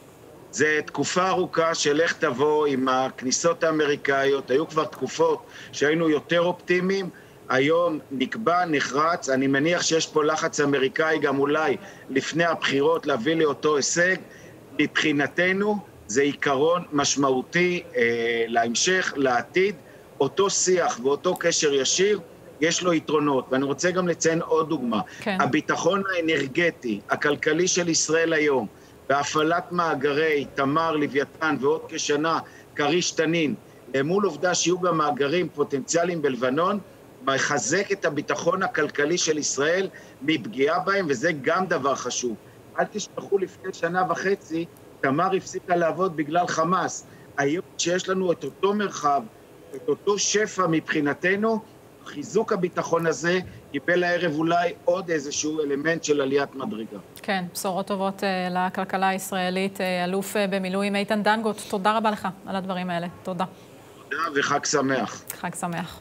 זה תקופה ארוכה של איך תבוא עם הכניסות האמריקאיות, היו כבר תקופות שהיינו יותר אופטימיים, היום נקבע, נחרץ, אני מניח שיש פה לחץ אמריקאי גם אולי לפני הבחירות להביא לאותו הישג. מבחינתנו זה עיקרון משמעותי להמשך, לעתיד, אותו שיח ואותו קשר ישיר, יש לו יתרונות, ואני רוצה גם לציין עוד דוגמה. כן. הביטחון האנרגטי, הכלכלי של ישראל היום, בהפעלת מאגרי תמר, לוויתן ועוד כשנה כריש תנין, מול עובדה שיהיו גם מאגרים פוטנציאליים בלבנון, מחזק את הביטחון הכלכלי של ישראל מפגיעה בהם, וזה גם דבר חשוב. אל תשכחו, לפני שנה וחצי, תמר הפסיקה לעבוד בגלל חמאס. היום שיש לנו את אותו מרחב, את אותו שפע מבחינתנו, חיזוק הביטחון הזה קיבל הערב אולי עוד איזשהו אלמנט של עליית מדרגה. כן, בשורות טובות לכלכלה הישראלית. אלוף במילואים איתן דנגוט, תודה רבה לך על הדברים האלה. תודה. תודה וחג שמח. חג שמח.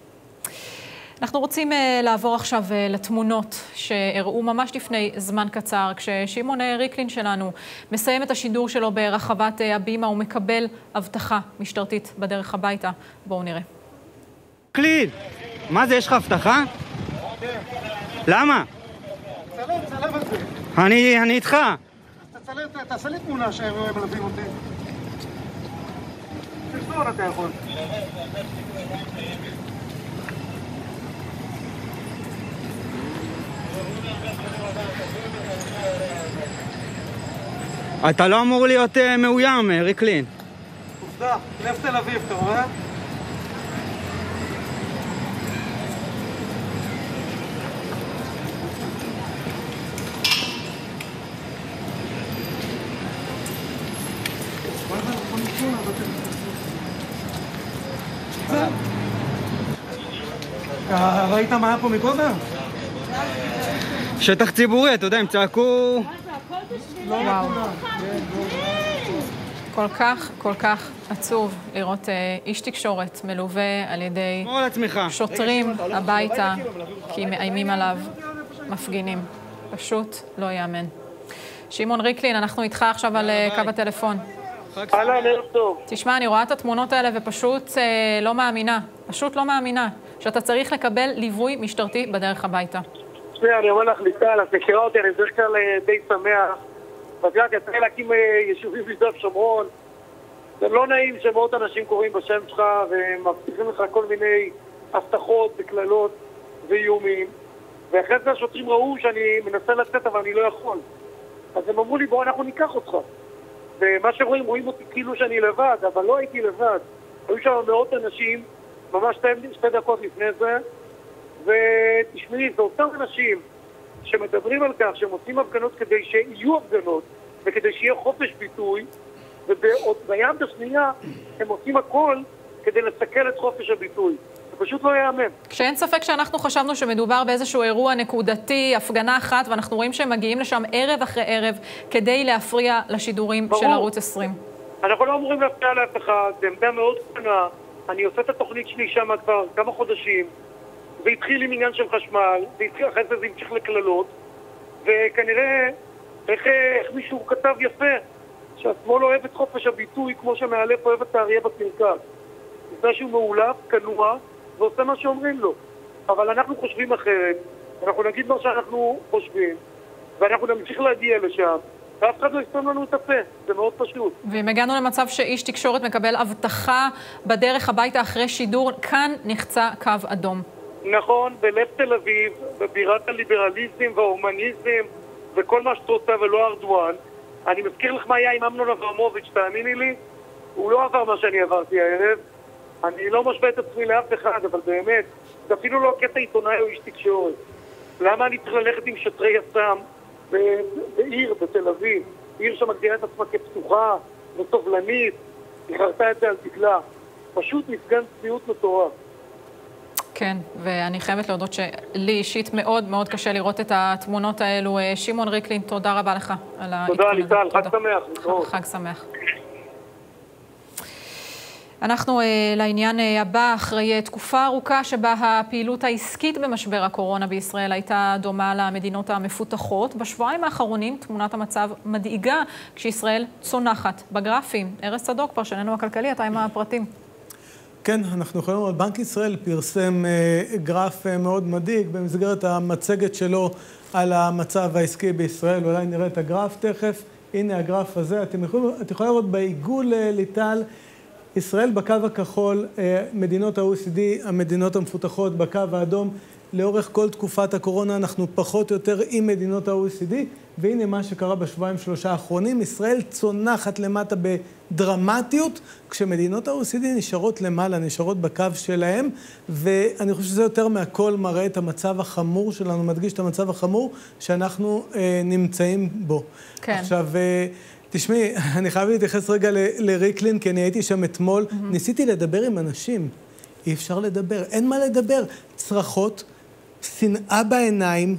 אנחנו רוצים לעבור עכשיו לתמונות שהראו ממש לפני זמן קצר, כששמעון ריקלין שלנו מסיים את השידור שלו ברחבת הבימה ומקבל הבטחה משטרתית בדרך הביתה. בואו נראה. ריקלין, מה זה, יש לך הבטחה? למה? צלם את זה. אני איתך. תעשה לי תמונה שהם מלווים אותי. תחזור אתה יכול. אתה לא אמור להיות מאוים, ריקלין. עובדה, לב תל אביב, אתה רואה? ראית מה היה פה מקודם? שטח ציבורי, אתה יודע, הם צעקו... וואו. כל כך עצוב לראות איש תקשורת מלווה על ידי שוטרים הביתה, כי מאיימים עליו מפגינים. פשוט לא יאמן. שמעון ריקלין, אנחנו איתך עכשיו על קו הטלפון. תשמע, אני רואה את התמונות האלה ופשוט לא מאמינה. פשוט לא מאמינה שאתה צריך לקבל ליווי משטרתי בדרך הביתה. תשמע, אני אומר לך, ליטל, את מכירה אותי, אני בדרך כלל די שמח. ואת יודעת, יצא להקים יישובים ביהודה ושומרון. זה לא נעים שמאות אנשים קוראים בשם שלך ומבטיחים לך כל מיני הבטחות וכללות ואיומים. ואחרי זה השוטרים ראו שאני מנסה לצאת אבל אני לא יכול. אז הם אמרו לי, בוא אנחנו ניקח אותך. ומה רואים אותי כאילו שאני לבד, אבל לא הייתי לבד. היו שם מאות אנשים, ממש 2 דקות לפני זה, ותשמעי, זה אותם אנשים שמדברים על כך שהם עושים הפגנות כדי שיהיו הפגנות, וכדי שיהיה חופש ביטוי, וביד השנייה הם עושים הכל כדי לסכל את חופש הביטוי. זה פשוט לא יאמן. כשאין ספק שאנחנו חשבנו שמדובר באיזשהו אירוע נקודתי, הפגנה אחת, ואנחנו רואים שהם מגיעים לשם ערב אחרי ערב כדי להפריע לשידורים של ערוץ 20. אנחנו לא אמורים להפריע לאף אחד, זה עמדה מאוד קטנה. אני עושה את התוכנית שלי שם כבר כמה חודשים, והתחיל עם עניין של חשמל, ואחרי זה המשיך לכללות, וכנראה איך מישהו כתב יפה, שהשמאל אוהב את חופש הביטוי כמו שמעלף אוהב את האריה בקרקס. זה שהוא מעולף, כנוע, ועושה מה שאומרים לו. אבל אנחנו חושבים אחרת, אנחנו נגיד מה שאנחנו חושבים, ואנחנו נמשיך להגיע לשם, ואף אחד לא יסתום לנו את הפה, זה מאוד פשוט. ואם הגענו למצב שאיש תקשורת מקבל הבטחה בדרך הביתה אחרי שידור, כאן נחצה קו אדום. נכון, בלב תל אביב, בבירת הליברליזם וההומניזם, וכל מה שאת רוצה ולא ארדואן. אני מזכיר לך מה היה עם אמנון אברמוביץ', תאמיני לי, הוא לא עבר מה שאני עברתי הערב. אני לא משווה את עצמי לאף אחד, אבל באמת, זה אפילו לא קטע עיתונאי או איש תקשורת. למה אני צריך ללכת עם שוטרי יס"מ בעיר, בתל אביב? עיר שמגדירה את עצמה כפתוחה וסובלנית, היא חרתה את זה על דגלה. פשוט מפגן צביעות מטורף. כן, ואני חייבת להודות שלי אישית מאוד מאוד קשה לראות את התמונות האלו. שמעון ריקלין, תודה רבה לך על העדכון. תודה, ליטל, חג שמח. חג שמח. אנחנו לעניין הבא, אחרי תקופה ארוכה שבה הפעילות העסקית במשבר הקורונה בישראל הייתה דומה למדינות המפותחות. בשבועיים האחרונים תמונת המצב מדאיגה כשישראל צונחת בגרפים. ארז צדוק, פרשננו הכלכלי, אתה עם הפרטים. כן, אנחנו יכולים לראות, בנק ישראל פרסם גרף מאוד מדאיג במסגרת המצגת שלו על המצב העסקי בישראל. אולי נראה את הגרף תכף. הנה הגרף הזה. אתם יכולים לראות בעיגול ליטל, ישראל בקו הכחול, מדינות ה-OECD, המדינות המפותחות בקו האדום. לאורך כל תקופת הקורונה אנחנו פחות או יותר עם מדינות ה-OECD, והנה מה שקרה בשבועיים 3 האחרונים, ישראל צונחת למטה בדרמטיות, כשמדינות ה-OECD נשארות למעלה, נשארות בקו שלהם, ואני חושב שזה יותר מהכל מראה את המצב החמור שלנו, מדגיש את המצב החמור שאנחנו נמצאים בו. כן. עכשיו, תשמעי, אני חייב להתייחס רגע לריקלין, כי אני הייתי שם אתמול, ניסיתי לדבר עם אנשים, אי אפשר לדבר, אין מה לדבר, צרחות, שנאה בעיניים,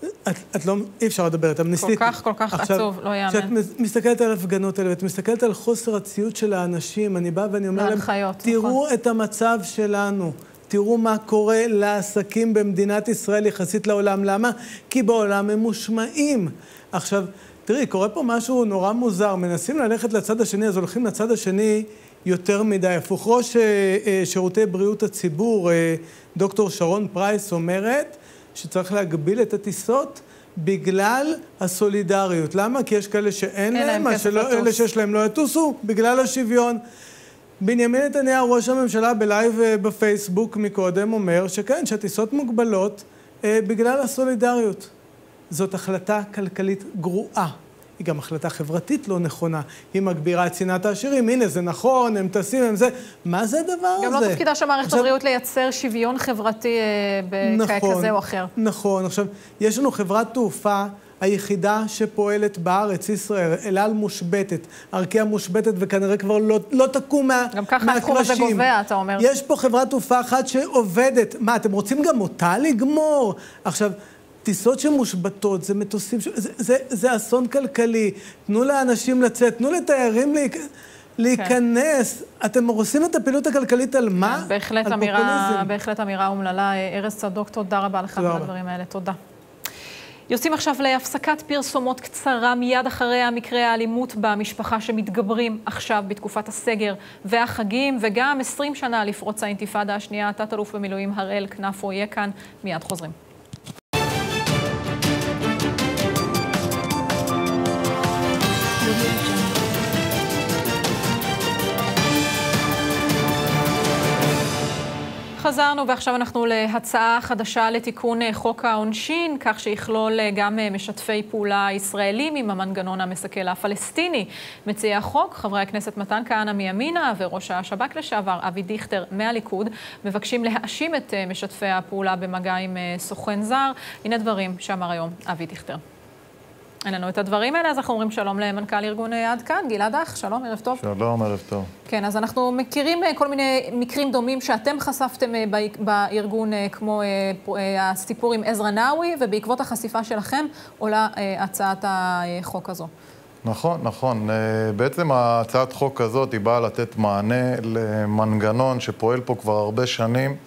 אי אפשר לדבר איתם, ניסיתי. כל כך עצוב, לא יאמן. כשאת מסתכלת על הפגנות האלה, ואת מסתכלת על חוסר הציות של האנשים, אני בא ואני אומר להם, תראו את המצב שלנו, תראו מה קורה לעסקים במדינת ישראל יחסית לעולם. למה? כי בעולם הם מושמעים. עכשיו, תראי, קורה פה משהו נורא מוזר, מנסים ללכת לצד השני, אז הולכים לצד השני יותר מדי. הפוך, ראש שירותי בריאות הציבור, דוקטור שרון פרייס, אומרת שצריך להגביל את הטיסות בגלל הסולידריות. למה? כי יש כאלה שאין להם, מה שאלה שיש להם לא יטוסו, בגלל השוויון. בנימין נתניהו, ראש הממשלה, בלייב בפייסבוק מקודם, אומר שכן, שהטיסות מוגבלות בגלל הסולידריות. זאת החלטה כלכלית גרועה. היא גם החלטה חברתית לא נכונה. היא מגבירה את שנאת העשירים. הנה, זה נכון, הם טסים, הם זה. מה זה הדבר הזה? גם לא תפקידה שמערכת הבריאות לייצר שוויון חברתי כזה או אחר. נכון. עכשיו, יש לנו חברת תעופה היחידה שפועלת בארץ, ישראל, אל על מושבתת, ארקיע מושבתת, וכנראה כבר לא תקום מהקרשים. גם ככה התחום הזה גובע, אתה אומר. יש פה חברת תעופה אחת שעובדת. מה, אתם רוצים גם אותה לגמור? עכשיו, טיסות שמושבתות, זה מטוסים, זה אסון כלכלי. תנו לאנשים לצאת, תנו לתיירים להיכנס. אתם עושים את הפעילות הכלכלית על מה? בהחלט אמירה אומללה. ארז צדוק, תודה רבה לך על הדברים האלה. תודה. יוצאים עכשיו להפסקת פרסומות קצרה מיד אחרי המקרה האלימות במשפחה שמתגברים עכשיו בתקופת הסגר והחגים, וגם 20 שנה לפרוץ האינתיפאדה השנייה. תת-אלוף במילואים הראל כנפו יהיה כאן, מיד חוזרים. חזרנו, ועכשיו אנחנו להצעה חדשה לתיקון חוק העונשין, כך שיכלול גם משתפי פעולה ישראלים עם המנגנון המסכל הפלסטיני. מציעי החוק, חברי הכנסת מתן כהנא מימינה וראש השב"כ לשעבר אבי דיכטר מהליכוד, מבקשים להאשים את משתפי הפעולה במגע עם סוכן זר. הנה דברים שאמר היום אבי דיכטר. אין לנו את הדברים האלה, אז אנחנו אומרים שלום למנכ"ל ארגון עד כאן, גלעד אח, שלום, ערב טוב. שלום, ערב טוב. כן, אז אנחנו מכירים כל מיני מקרים דומים שאתם חשפתם בארגון, כמו הסיפור עם עזרא נאווי, ובעקבות החשיפה שלכם עולה הצעת החוק הזו. נכון, נכון. בעצם הצעת חוק הזאת היא באה לתת מענה למנגנון שפועל פה כבר הרבה שנים,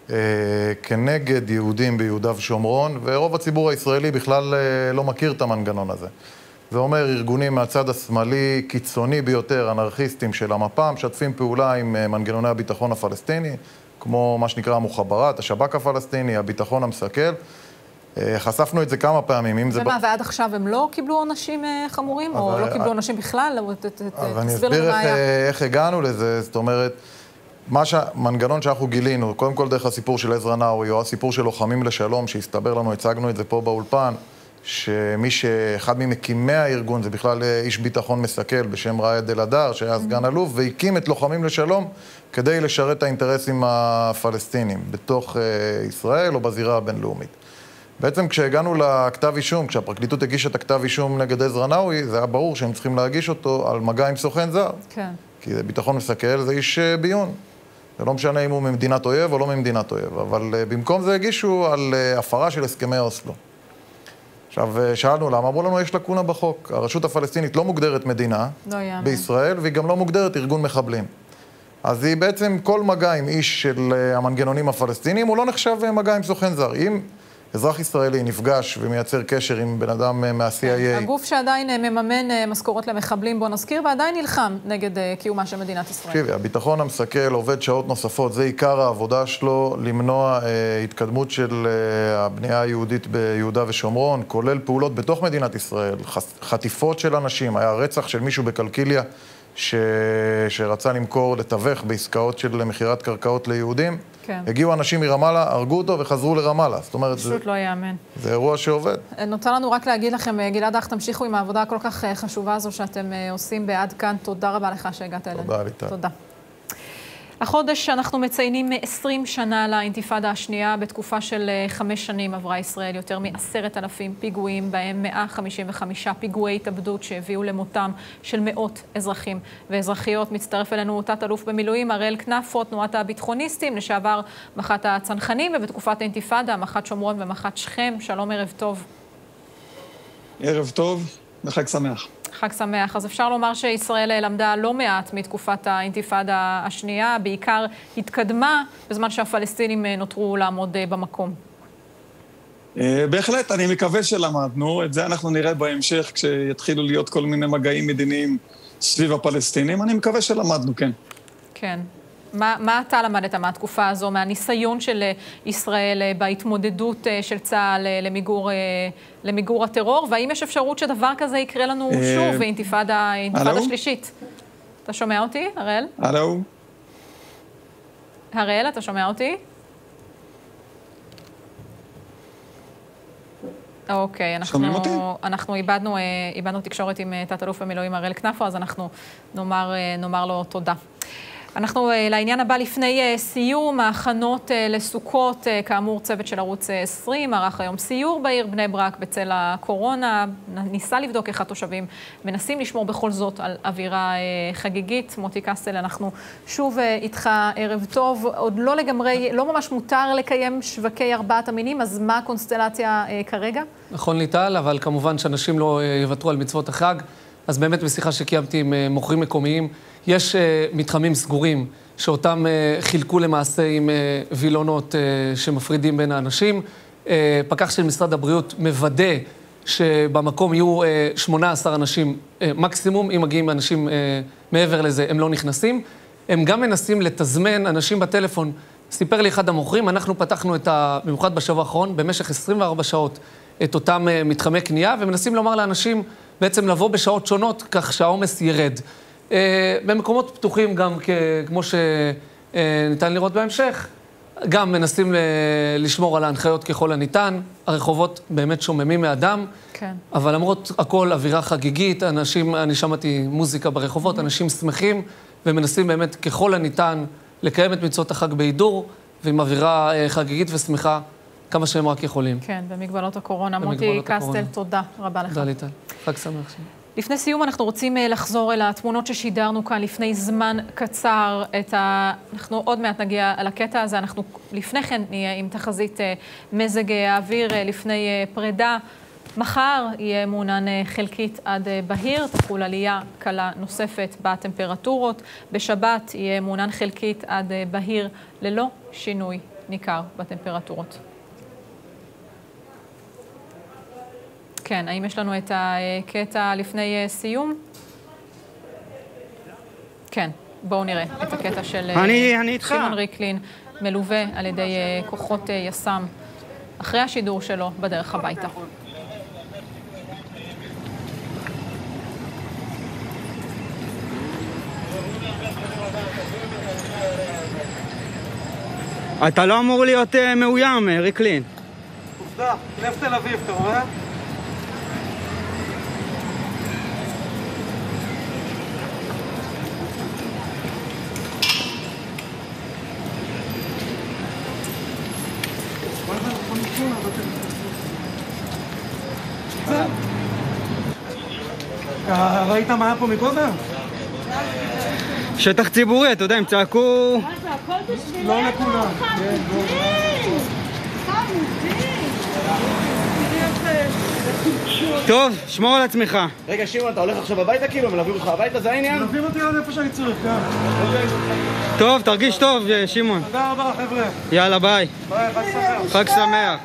כנגד יהודים ביהודה ושומרון, ורוב הציבור הישראלי בכלל לא מכיר את המנגנון הזה. זה אומר ארגונים מהצד השמאלי קיצוני ביותר, אנרכיסטים של המפה, משתפים פעולה עם מנגנוני הביטחון הפלסטיני, כמו מה שנקרא המוחברת, השב"כ הפלסטיני, הביטחון המסכל. חשפנו את זה כמה פעמים. ומה, ועד עכשיו הם לא קיבלו עונשים חמורים, או לא קיבלו עונשים בכלל? אז אני אסביר איך הגענו לזה, זאת אומרת, מנגנון שאנחנו גילינו, קודם כל דרך הסיפור של עזרא נאווי, או הסיפור של לוחמים לשלום, שהסתבר לנו, הצגנו את זה פה באולפן, אחד ממקימי הארגון זה בכלל איש ביטחון מסכל בשם ראאד אלהדר, שהיה סגן אלוף, והקים את לוחמים לשלום כדי לשרת את האינטרסים הפלסטינים בתוך ישראל או בזירה הבינלאומית. בעצם כשהגענו לכתב אישום, כשהפרקליטות הגישה את הכתב אישום נגד עזרא נאווי, זה היה ברור שהם צריכים להגיש אותו על מגע עם סוכן זר. כן. כי ביטחון מסכל זה איש ביון. זה לא משנה אם הוא ממדינת אויב או לא ממדינת אויב, אבל במקום זה הגישו על הפרה של הסכמי אוסלו. עכשיו, שאלנו למה, אמרו לנו יש לקונה בחוק. הרשות הפלסטינית לא מוגדרת מדינה בישראל, והיא גם לא מוגדרת ארגון מחבלים. אז היא בעצם כל מגע עם איש של המנגנונים הפלסטיניים, הוא לא נחשב מגע עם סוכן זר. אם אזרח ישראלי נפגש ומייצר קשר עם בן אדם מה-CIA. הגוף שעדיין מממן משכורות למחבלים, בוא נזכיר, ועדיין נלחם נגד קיומה של מדינת ישראל. תקשיבי, הביטחון המסכל עובד שעות נוספות, זה עיקר העבודה שלו, למנוע התקדמות של הבנייה היהודית ביהודה ושומרון, כולל פעולות בתוך מדינת ישראל, חטיפות של אנשים, היה רצח של מישהו בקלקיליה שרצה למכור, לתווך בעסקאות של מחירת קרקעות ליהודים. כן. הגיעו אנשים מרמאללה, הרגו אותו וחזרו לרמאללה. זאת אומרת, פשוט לא יאמן. זה אירוע שעובד. נותר לנו רק להגיד לכם, גלעד אח, תמשיכו עם העבודה הכל כך חשובה הזו שאתם עושים בעד כאן. תודה רבה לך שהגעת אלינו. תודה, ליטל. תודה. החודש אנחנו מציינים 20 שנה לאינתיפאדה השנייה. בתקופה של 5 שנים עברה ישראל יותר מ10,000 פיגועים, בהם 155 פיגועי התאבדות שהביאו למותם של מאות אזרחים ואזרחיות. מצטרף אלינו תת-אלוף במילואים הראל כנפו, תנועת הביטחוניסטים, לשעבר מח"ט הצנחנים, ובתקופת האינתיפאדה מח"ט שומרון ומח"ט שכם. שלום, ערב טוב. ערב טוב וחג שמח. חג שמח. אז אפשר לומר שישראל למדה לא מעט מתקופת האינתיפאדה השנייה, בעיקר התקדמה בזמן שהפלסטינים נותרו לעמוד במקום. בהחלט, אני מקווה שלמדנו. את זה אנחנו נראה בהמשך כשיתחילו להיות כל מיני מגעים מדיניים סביב הפלסטינים. אני מקווה שלמדנו, כן. כן. מה אתה למדת מהתקופה הזו, מהניסיון של ישראל בהתמודדות של צה"ל למיגור הטרור, והאם יש אפשרות שדבר כזה יקרה לנו שוב באינתיפאדה שלישית? אתה שומע אותי, הראל? הלו? הראל, אתה שומע אותי? אוקיי, אנחנו איבדנו תקשורת עם תת-אלוף במילואים הראל כנפו, אז אנחנו נאמר לו תודה. אנחנו לעניין הבא לפני סיום, ההכנות לסוכות, כאמור צוות של ערוץ 20, ערך היום סיור בעיר בני ברק בצל הקורונה, ניסה לבדוק איך התושבים מנסים לשמור בכל זאת על אווירה חגיגית. מוטי קסטל, אנחנו שוב איתך, ערב טוב, עוד לא לגמרי, לא ממש מותר לקיים שווקי 4 המינים, אז מה הקונסטלציה כרגע? נכון ליטל, אבל כמובן שאנשים לא יוותרו על מצוות החג. אז באמת בשיחה שקיימתי עם מוכרים מקומיים, יש מתחמים סגורים שאותם חילקו למעשה עם וילונות שמפרידים בין האנשים. פקח של משרד הבריאות מוודא שבמקום יהיו 18 אנשים מקסימום, אם מגיעים אנשים מעבר לזה הם לא נכנסים. הם גם מנסים לתזמן אנשים בטלפון. סיפר לי אחד המוכרים, אנחנו פתחנו במיוחד בשבוע האחרון, במשך 24 שעות את אותם מתחמי קנייה, ומנסים לומר לאנשים בעצם לבוא בשעות שונות, כך שהעומס ירד. במקומות פתוחים גם, כמו שניתן לראות בהמשך, גם מנסים לשמור על ההנחיות ככל הניתן. הרחובות באמת שוממים מאדם, כן. אבל למרות הכל אווירה חגיגית, אני שמעתי מוזיקה ברחובות, אנשים שמחים, ומנסים באמת ככל הניתן לקיים את מצוות החג בהידור, ועם אווירה חגיגית ושמחה, כמה שהם רק יכולים. כן, במגבלות הקורונה. מוטי קסטל, תודה רבה לך. תודה ליטל. חג שמח. לפני סיום אנחנו רוצים לחזור אל התמונות ששידרנו כאן לפני זמן קצר. אנחנו עוד מעט נגיע לקטע הזה, אנחנו לפני כן נהיה עם תחזית מזג האוויר לפני פרידה. מחר יהיה מעונן חלקית עד בהיר, תחול עלייה קלה נוספת בטמפרטורות. בשבת יהיה מעונן חלקית עד בהיר ללא שינוי ניכר בטמפרטורות. כן, האם יש לנו את הקטע לפני סיום? כן, בואו נראה את הקטע של שמעון ריקלין, מלווה על ידי כוחות יס"מ, אחרי השידור שלו בדרך הביתה. אתה לא אמור להיות מאוים, ריקלין. עובדה, לב תל אביב, אתה רואה? ראית מה היה פה מקודם? שטח ציבורי, אתה יודע, הם צעקו... לא לכולם. טוב, שמור על עצמך. רגע, שמעון, אתה הולך עכשיו הביתה כאילו? מלווים אותך הביתה, זה העניין? מלווים אותי עד איפה שאני צריך, כן. טוב, תרגיש טוב, שמעון. תודה רבה, חבר'ה. יאללה, ביי. ביי, חג שמח. חג שמח.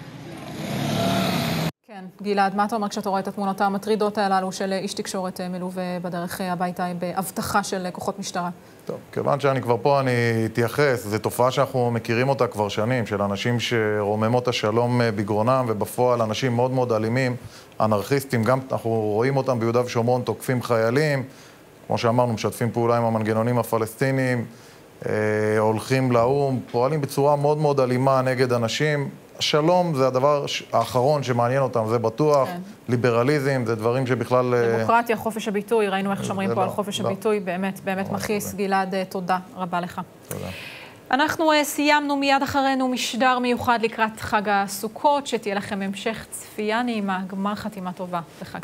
כן, גלעד, מה אתה אומר כשאתה רואה את התמונות המטרידות הללו של איש תקשורת מלווה בדרך הביתה בהבטחה של כוחות משטרה? טוב, כיוון שאני כבר פה אני אתייחס, זו תופעה שאנחנו מכירים אותה כבר שנים, של אנשים שרוממות השלום בגרונם, ובפועל אנשים מאוד מאוד אלימים, אנרכיסטים, גם אנחנו רואים אותם ביהודה ושומרון, תוקפים חיילים, כמו שאמרנו, משתפים פעולה עם המנגנונים הפלסטיניים, הולכים לאום, פועלים בצורה מאוד מאוד אלימה נגד אנשים. השלום זה הדבר האחרון שמעניין אותם, זה בטוח. כן. ליברליזם, זה דברים שבכלל... דמוקרטיה, חופש הביטוי, ראינו איך שומרים פה על חופש הביטוי, באמת מכעיס. גלעד, תודה רבה לך. תודה. אנחנו סיימנו מיד אחרינו משדר מיוחד לקראת חג הסוכות, שתהיה לכם המשך צפייה נעימה, גמר חתימה טובה וחג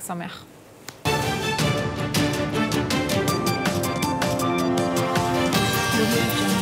שמח.